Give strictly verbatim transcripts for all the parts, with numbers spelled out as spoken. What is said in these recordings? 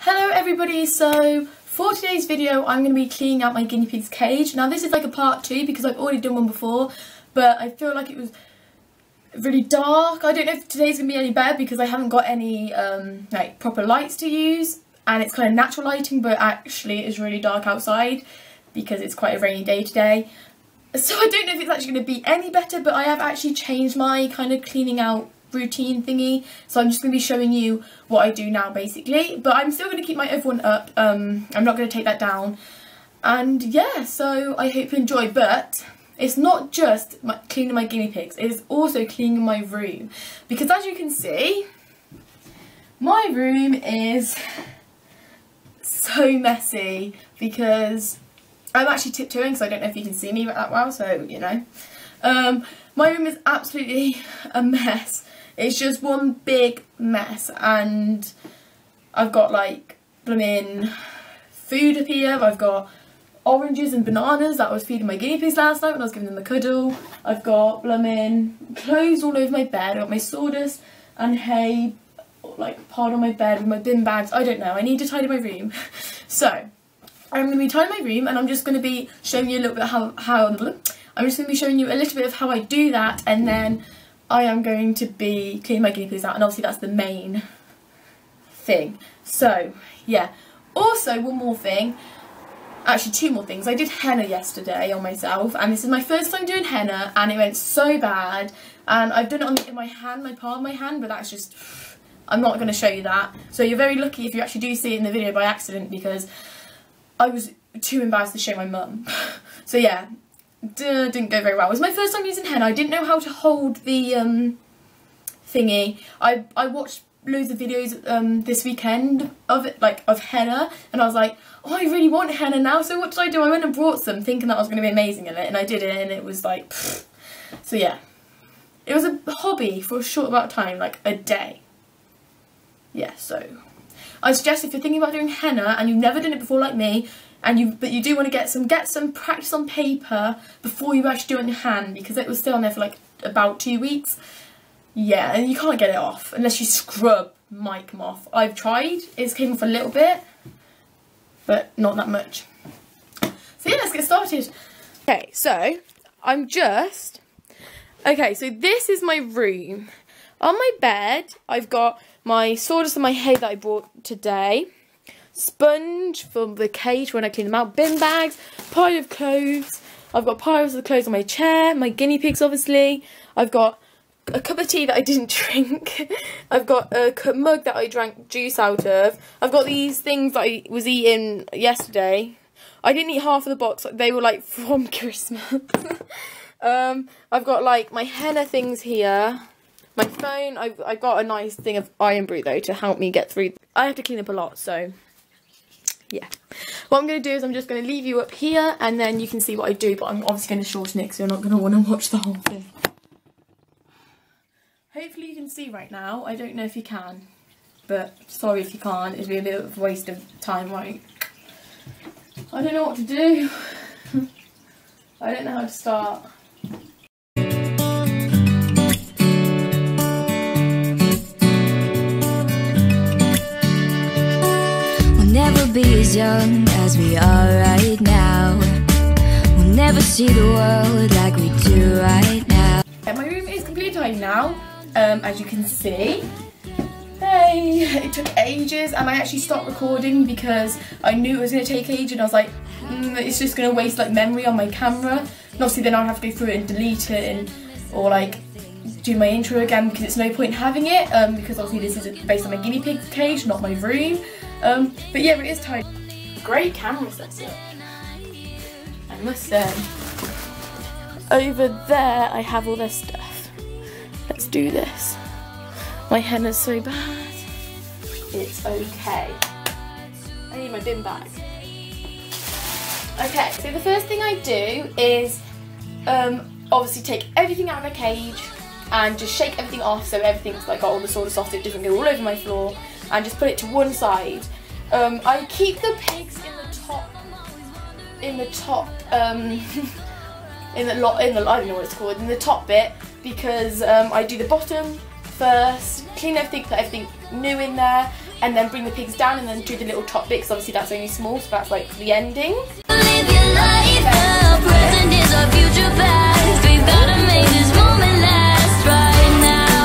Hello everybody, so for today's video I'm going to be cleaning out my guinea pig's cage. Now this is like a part two because I've already done one before, but I feel like it was really dark. I don't know if today's going to be any better because I haven't got any um, like proper lights to use, and it's kind of natural lighting, but actually it is really dark outside because it's quite a rainy day today. So I don't know if it's actually going to be any better, but I have actually changed my kind of cleaning out routine thingy, so I'm just going to be showing you what I do now basically, but I'm still going to keep my other one up. um, I'm not going to take that down, and yeah, so I hope you enjoy. But it's not just my, cleaning my guinea pigs, it's also cleaning my room, because as you can see my room is so messy because I'm actually tiptoeing, so I don't know if you can see me that well, so you know. Um, my room is absolutely a mess. It's just one big mess, and I've got like blooming food up here. I've got oranges and bananas that I was feeding my guinea pigs last night when I was giving them a cuddle. I've got blooming clothes all over my bed. I've got my sawdust and hay like piled on my bed with my bin bags. I don't know, I need to tidy my room. So I'm going to be tidying my room, and I'm just going to be showing you a little bit how, how I'm just going to be showing you a little bit of how I do that, and then I am going to be cleaning my guinea pigs out, and obviously that's the main thing. So yeah, also one more thing, actually two more things. I did henna yesterday on myself, and this is my first time doing henna, and it went so bad, and I've done it on the, in my hand, my palm of my hand, but that's just, I'm not going to show you that. So you're very lucky if you actually do see it in the video by accident, because I was too embarrassed to show my mum. So yeah, Duh, didn't go very well. It was my first time using henna. I didn't know how to hold the um, thingy. I, I watched loads of videos um, this weekend of it, like of henna, and I was like, oh, I really want henna now, so what did I do? I went and brought some thinking that I was going to be amazing at it, and I did it, and it was like, pfft. So yeah, it was a hobby for a short amount of time, like a day. Yeah, so I suggest if you're thinking about doing henna and you've never done it before like me, and you but you do want to get some get some practice on paper before you actually do it on your hand, because it was still on there for like about two weeks. Yeah, and you can't get it off unless you scrub mic them off. I've tried, it's came off a little bit, but not that much. So yeah, let's get started. Okay, so I'm just okay so this is my room. On my bed I've got my sawdust and my hay that I brought today, sponge from the cage when I clean them out, bin bags, pile of clothes. I've got piles of clothes on my chair, my guinea pigs obviously. I've got a cup of tea that I didn't drink. I've got a mug that I drank juice out of. I've got these things that I was eating yesterday. I didn't eat half of the box, they were like from Christmas. um, I've got like my henna things here. My phone, I've, I've got a nice thing of iron brew though to help me get through. I have to clean up a lot, so yeah. What I'm going to do is I'm just going to leave you up here, and then you can see what I do, but I'm obviously going to shorten it because you're not going to want to watch the whole thing. Hopefully you can see right now. I don't know if you can, but sorry if you can't. It'd be a bit of a waste of time, right? I don't know what to do. I don't know how to start. Never be as young as we are right now. We'll never see the world like we do right now. Yeah, my room is completely tidy now, um, as you can see. Hey, it took ages, and I actually stopped recording because I knew it was going to take ages, and I was like, mm, it's just going to waste like memory on my camera. And obviously then I'll have to go through it and delete it, and or like do my intro again, because it's no point in having it, um, because obviously this is based on my guinea pig cage, not my room. Um, but yeah, it is tidy. Great camera setup, I must say. Over there I have all their stuff. Let's do this. My henna's so bad. It's okay. I need my bin bag. Okay, so the first thing I do is um, obviously take everything out of the cage and just shake everything off so everything's like got all the sawdust off, it doesn't go all over my floor, and just put it to one side. Um, I keep the pigs in the top, in the top, um, in the lot, in the I don't know what it's called, in the top bit, because um, I do the bottom first, clean everything, put everything new in there, and then bring the pigs down and then do the little top bit, because obviously that's only small, so that's like the ending. Live your life, the present is our future past. We've gotta make this moment last right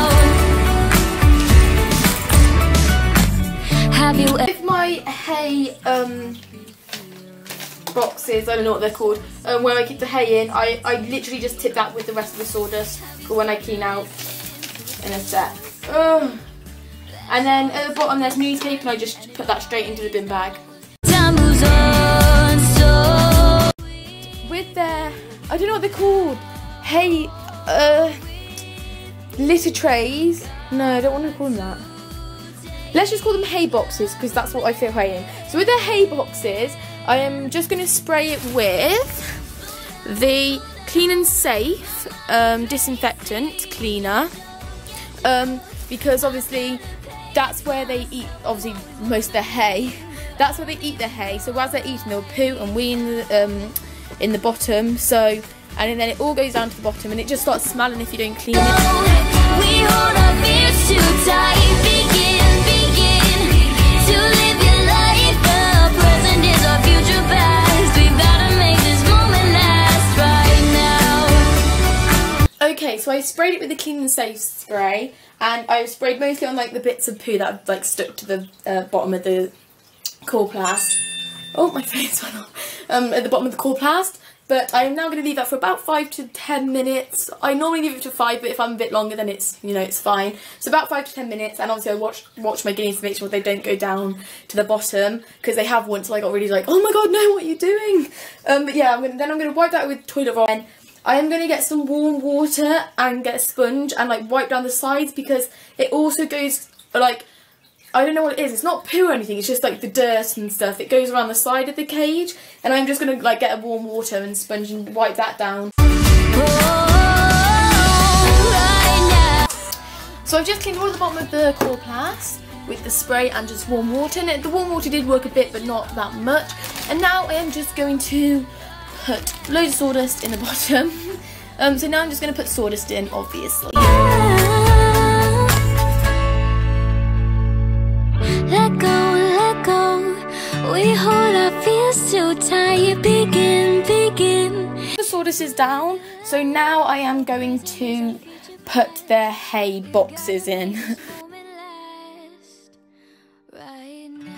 now. Have you With my hay um, boxes, I don't know what they're called, um, where I keep the hay in, I, I literally just tip that with the rest of the sawdust for when I clean out in a sec. Ugh. And then at the bottom there's newspaper, and I just put that straight into the bin bag. time moves on so With their, I don't know what they're called, hay, uh, litter trays. No, I don't want to call them that. Let's just call them hay boxes, because that's what I feel hay in. So with their hay boxes, I am just going to spray it with the Clean and Safe um, disinfectant cleaner, um, because obviously that's where they eat, obviously most of their hay. That's where they eat their hay. So as they're eating, they'll poo and wee in the, um, in the bottom. So, and then it all goes down to the bottom, and it just starts smelling if you don't clean it. we hold our fears too tight. Begin, begin to live your life. The present is our future past. We've gotta make this moment last right now. Okay, so I sprayed it with the Clean and Safe spray, and I sprayed mostly on like the bits of poo that like stuck to the uh, bottom of the Chloroplast. Oh, my face went off. Um, at the bottom of the Chloroplast. But I'm now going to leave that for about five to ten minutes. I normally leave it to five, but if I'm a bit longer, then it's, you know, it's fine. So about five to ten minutes, and obviously I watch watch my guineas to make sure they don't go down to the bottom, because they have once, so I got really like, oh my god, no, what are you doing? Um, but yeah, I'm gonna, then I'm going to wipe that with toilet roll. And I am going to get some warm water and get a sponge and like wipe down the sides, because it also goes like, I don't know what it is, it's not poo or anything, it's just like the dirt and stuff. It goes around the side of the cage, and I'm just going to like get a warm water and sponge and wipe that down. So I've just cleaned all the bottom of the Chloroplast with the spray and just warm water, and the warm water did work a bit but not that much. And now I am just going to put loads of sawdust in the bottom. um, so now I'm just going to put sawdust in, obviously. Let go, let go. We hold our fears too tight. Begin, begin. The sawdust is down, so now I am going to put their hay boxes in. Right now.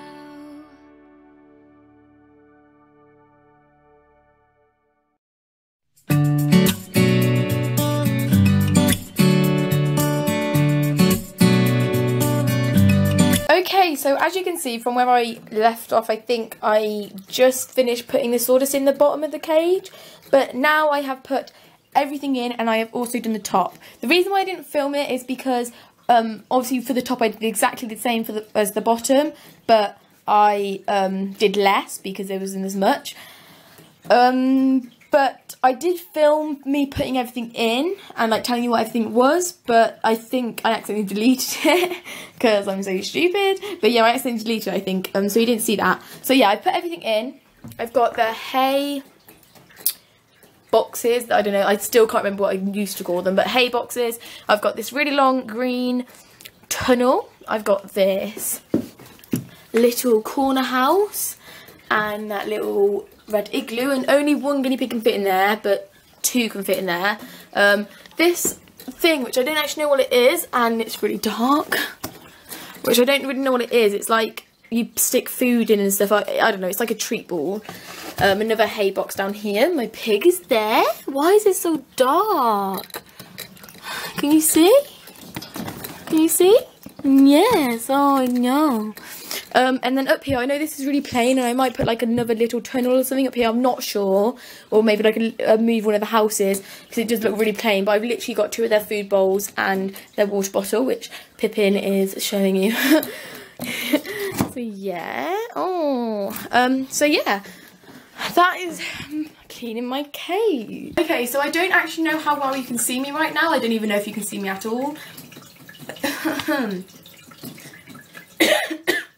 Okay, so as you can see from where I left off, I think I just finished putting the sawdust in the bottom of the cage, but now I have put everything in, and I have also done the top. The reason why I didn't film it is because um, obviously for the top I did exactly the same for the, as the bottom, but I um, did less because there wasn't as much. Um, but I did film me putting everything in and like telling you what everything was, but I think I accidentally deleted it because I'm so stupid. But yeah, I accidentally deleted it, I think, um, so you didn't see that. So yeah, I put everything in. I've got the hay boxes, I don't know, I still can't remember what I used to call them, but hay boxes. I've got this really long green tunnel. I've got this little corner house and that little red igloo, and only one guinea pig can fit in there, but two can fit in there. Um, this thing, which I don't actually know what it is, and it's really dark, which I don't really know what it is. It's like you stick food in and stuff. I, I don't know, it's like a treat ball. Um, another hay box down here. My pig is there. Why is it so dark? Can you see? Can you see? Yes, oh no. Um, and then up here, I know this is really plain, and I might put like another little tunnel or something up here, I'm not sure. Or maybe like a, a move one of the houses, because it does look really plain. But I've literally got two of their food bowls and their water bottle, which Pippin is showing you. So yeah, oh, um, so yeah, that is cleaning my cage. Okay, so I don't actually know how well you can see me right now. I don't even know if you can see me at all.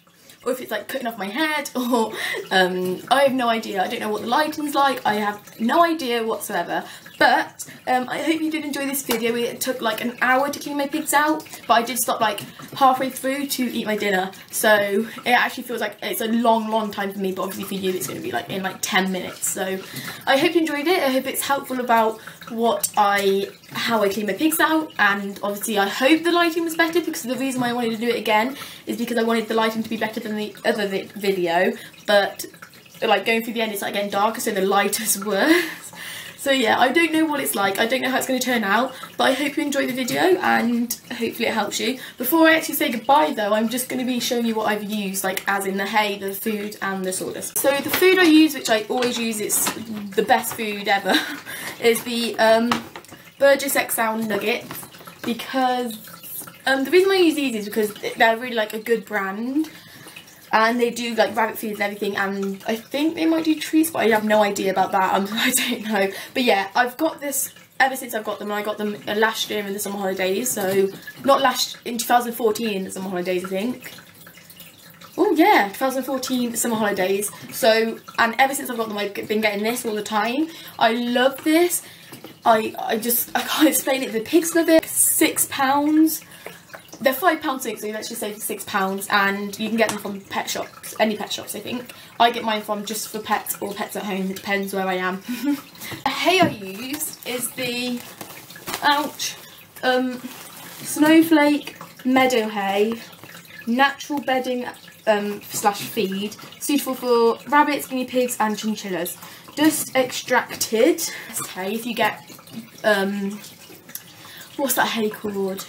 or if it's like cutting off my head, or um, I have no idea. I don't know what the lighting's like. I have no idea whatsoever. But um, I hope you did enjoy this video. It took like an hour to clean my pigs out, but I did stop like halfway through to eat my dinner. So it actually feels like it's a long, long time for me, but obviously for you it's going to be like in like ten minutes. So I hope you enjoyed it. I hope it's helpful about what I, how I clean my pigs out, and obviously I hope the lighting was better, because the reason why I wanted to do it again is because I wanted the lighting to be better than the other vi video, but like going through the end it's like getting darker, so the light is worse. So yeah, I don't know what it's like, I don't know how it's going to turn out, but I hope you enjoy the video and hopefully it helps you. Before I actually say goodbye though, I'm just going to be showing you what I've used, like as in the hay, the food and the sawdust. So the food I use, which I always use, it's the best food ever, is the um, Burgess X L nuggets, because um, the reason I use these is because they're really like a good brand. And they do like rabbit feeds and everything, and I think they might do treats, but I have no idea about that. Um, I don't know. But yeah, I've got this ever since I've got them, and I got them last year in the summer holidays. So not last, in two thousand fourteen in the summer holidays, I think. Oh yeah, two thousand fourteen summer holidays. So, and ever since I've got them, I've been getting this all the time. I love this. I I just I can't explain it. The pigs love it. Six pounds. They're five pounds each, so let's just say six pounds, and you can get them from pet shops, any pet shops I think. I get mine from Just for Pets or Pets at Home, it depends where I am. The hay I use is the, ouch, um, Snowflake Meadow Hay, natural bedding um, slash feed, suitable for rabbits, guinea pigs and chinchillas. Dust extracted hay, if you get, um, what's that hay called?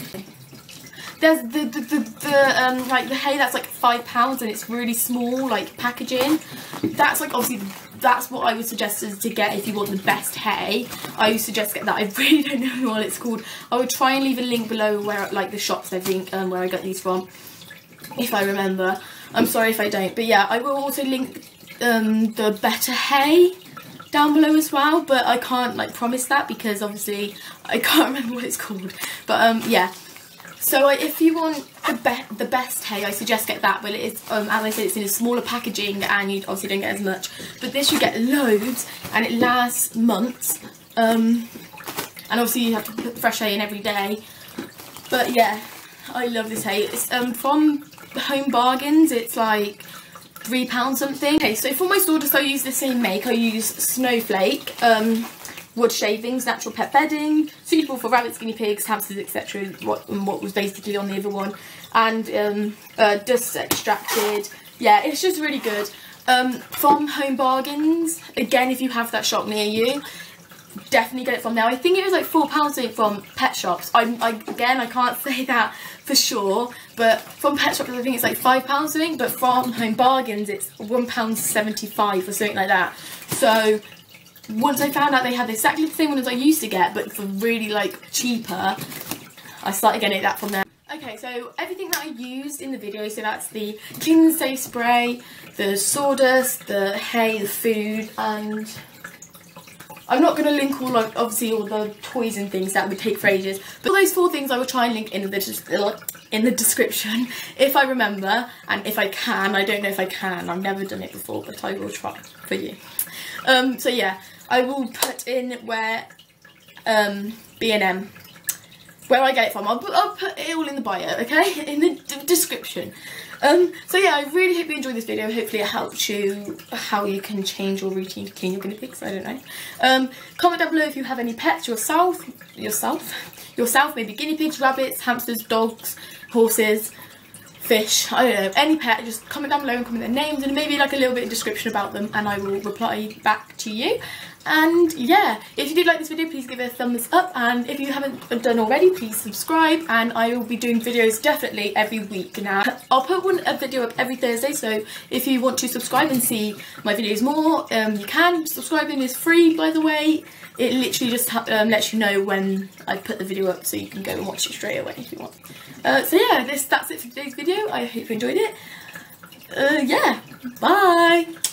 There's the, the, the, the um, like the hay that's like five pounds and it's really small, like packaging. That's like obviously, that's what I would suggest is to get if you want the best hay. I would suggest get that. I really don't know what it's called. I would try and leave a link below where, like the shops I think, um, where I got these from, if I remember. I'm sorry if I don't. But yeah, I will also link um, the better hay down below as well, but I can't like promise that because obviously I can't remember what it's called. But um, yeah. So if you want the, be the best hay, I suggest get that, but it is, um, as I said, it's in a smaller packaging and you obviously don't get as much. But this you get loads and it lasts months. Um, and obviously you have to put fresh hay in every day. But yeah, I love this hay. It's um, from Home Bargains, it's like three pounds something. Okay, so for my sawdust I use the same make. I use Snowflake. Um, wood shavings, natural pet bedding, suitable for rabbits, guinea pigs, hamsters, et cetera. What, what was basically on the other one, and um, uh, dust extracted. Yeah, it's just really good. Um, from Home Bargains, again, if you have that shop near you, definitely get it from there. I think it was like four pounds from pet shops. I, I again, I can't say that for sure, but from pet shops I think it's like five pounds something. But from Home Bargains, it's one pound seventy-five or something like that. So once I found out they had exactly the same one as I used to get, but for really like cheaper, I started getting that from there. Okay, so everything that I used in the video, so that's the Clean and Safe spray, the sawdust, the hay, the food, and I'm not going to link all, like, obviously all the toys and things, that would take for ages, but all those four things I will try and link in the, in the description, if I remember, and if I can. I don't know if I can, I've never done it before, but I will try for you. Um, so yeah, I will put in where, um, B and M, where I get it from. I'll put, I'll put it all in the bio, okay, in the d description. Um, so yeah, I really hope you enjoyed this video. Hopefully it helped you how you can change your routine to clean your guinea pigs. I don't know. Um, comment down below if you have any pets yourself, yourself, yourself, maybe guinea pigs, rabbits, hamsters, dogs, horses, fish, I don't know, any pet. Just comment down below and comment their names and maybe like a little bit of description about them, and I will reply back to you. And yeah, if you did like this video, please give it a thumbs up, and if you haven't done already, please subscribe, and I will be doing videos definitely every week now. I'll put one a video up every Thursday, so if you want to subscribe and see my videos more, um, you can. Subscribing is free, by the way. It literally just um, lets you know when I put the video up, so you can go and watch it straight away if you want. Uh, so yeah, this that's it for today's video. I hope you enjoyed it. Uh, yeah, bye!